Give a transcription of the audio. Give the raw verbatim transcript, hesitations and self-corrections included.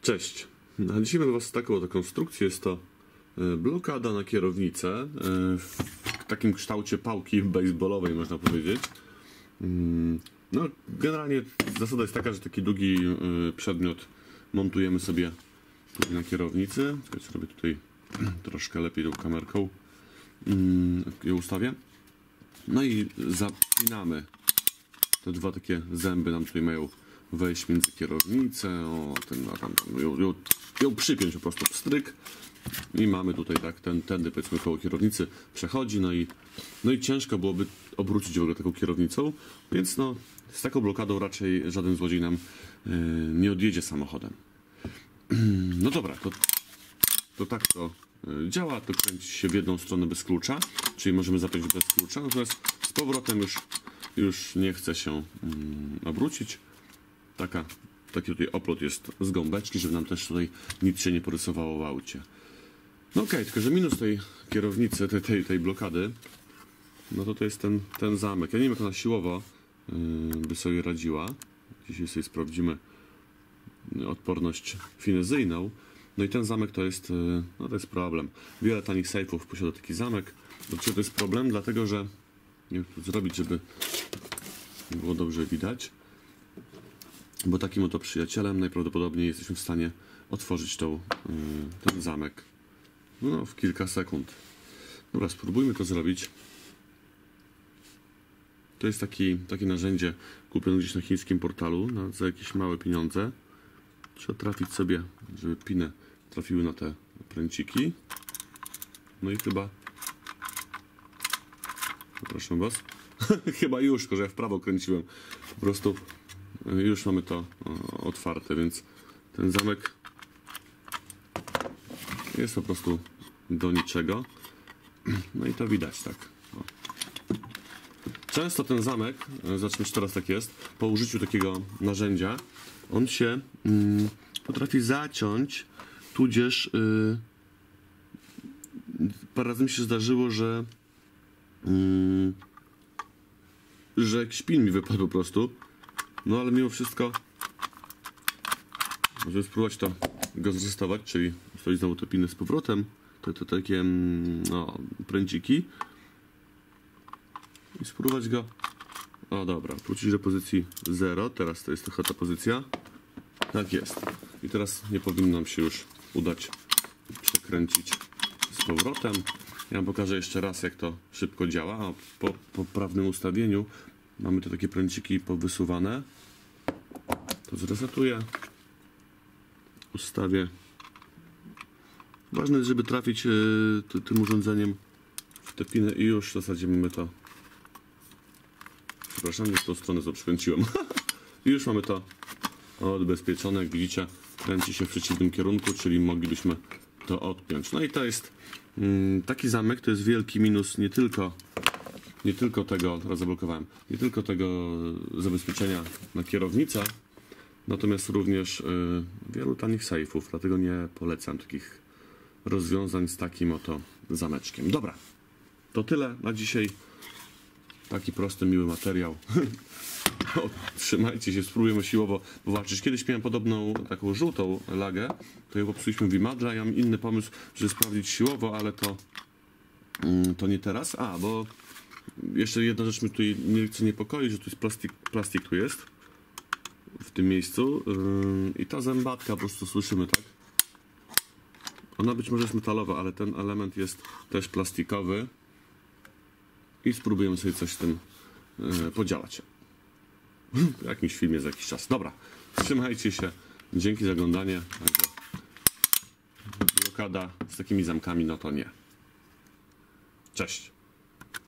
Cześć. A dzisiaj mam Was taką oto konstrukcję. Jest to blokada na kierownicę w takim kształcie pałki baseballowej, można powiedzieć. No, generalnie zasada jest taka, że taki długi przedmiot montujemy sobie tutaj na kierownicy. Czekajcie, robię tutaj troszkę lepiej tą kamerką. Je ustawię. No i zapinamy. Te dwa takie zęby nam tutaj mają wejść między kierownicę, o, ten, no, tam, ją, ją, ją przypiąć po prostu w stryk i mamy tutaj tak, ten, tędy powiedzmy koło kierownicy przechodzi, no i, no i ciężko byłoby obrócić w ogóle taką kierownicą, więc no z taką blokadą raczej żaden złodziej nam yy, nie odjedzie samochodem. No dobra, to, to tak to yy, działa, to kręci się w jedną stronę bez klucza, czyli możemy zapiąć bez klucza, natomiast z powrotem już, już nie chce się yy, obrócić. Taka, taki tutaj oplot jest z gąbeczki, żeby nam też tutaj nic się nie porysowało w aucie. No okej, okay, tylko że minus tej kierownicy, tej, tej, tej blokady, no to to jest ten, ten zamek. Ja nie wiem, jak ona siłowo yy, by sobie radziła. Dzisiaj sobie sprawdzimy odporność finezyjną. No i ten zamek to jest, yy, no to jest problem. Wiele tanich sejfów posiada taki zamek. Dlaczego to jest problem? Dlatego, że nie wiem, co zrobić, żeby było dobrze widać. Bo takim oto przyjacielem najprawdopodobniej jesteśmy w stanie otworzyć tą, yy, ten zamek no, w kilka sekund. Dobra, spróbujmy to zrobić. To jest taki, takie narzędzie kupione gdzieś na chińskim portalu na, za jakieś małe pieniądze. Trzeba trafić sobie, żeby piny trafiły na te pręciki. No i chyba... Proszę Was. Chyba już, tylko że ja w prawo kręciłem. Po prostu... Już mamy to otwarte, więc ten zamek jest po prostu do niczego. No i to widać, tak. O. Często ten zamek, zacznę się teraz tak jest, po użyciu takiego narzędzia, on się mm, potrafi zaciąć, tudzież yy, parę razy mi się zdarzyło, że yy, że jakiś pin mi wypadł po prostu. No ale mimo wszystko możemy spróbować to go zrestować, czyli ustawić znowu te piny z powrotem, te, te takie no, pręciki i spróbować go, o dobra, wrócić do pozycji zero, teraz to jest trochę ta pozycja, tak jest i teraz nie powinno nam się już udać przekręcić z powrotem. Ja wam pokażę jeszcze raz, jak to szybko działa. O, po, po prawnym ustawieniu mamy te takie pręciki powysuwane. To zresetuję. Ustawię. Ważne jest, żeby trafić yy, ty, tym urządzeniem w te piny i już w zasadzie mamy to. Przepraszam, nie w tą stronę co przykręciłem. I już mamy to odbezpieczone. Jak widzicie, kręci się w przeciwnym kierunku, czyli moglibyśmy to odpiąć. No i to jest yy, taki zamek, to jest wielki minus nie tylko Nie tylko tego, teraz zablokowałem, nie tylko tego zabezpieczenia na kierownicę, natomiast również y, wielu tanich sejfów, dlatego nie polecam takich rozwiązań z takim oto zameczkiem. Dobra, to tyle na dzisiaj. Taki prosty, miły materiał. O, trzymajcie się, spróbujemy siłowo powalczyć. Kiedyś miałem podobną taką żółtą lagę, to ją popsuliśmy w imadle. Ja mam inny pomysł, żeby sprawdzić siłowo, ale to, y, to nie teraz. A, bo jeszcze jedna rzecz mnie tutaj nie chce niepokoić, że tu jest plastik, plastik tu jest w tym miejscu yy, i ta zębatka po prostu słyszymy, tak? Ona być może jest metalowa, ale ten element jest też plastikowy i spróbujemy sobie coś z tym yy, podziałać. W jakimś filmie za jakiś czas. Dobra, trzymajcie się, dzięki za oglądanie. Blokada z takimi zamkami, no to nie. Cześć.